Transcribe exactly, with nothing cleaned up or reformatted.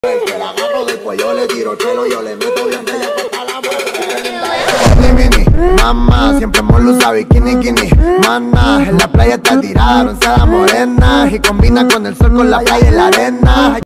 El que la agarro del cuello le tiro chelo, yo le meto bien de ella hasta la muerte. Mini, mini, mamá, siempre molo usa bikini, kini. Mana, en la playa está tirada, bronceada morena, y combina con el sol, con la playa y la arena.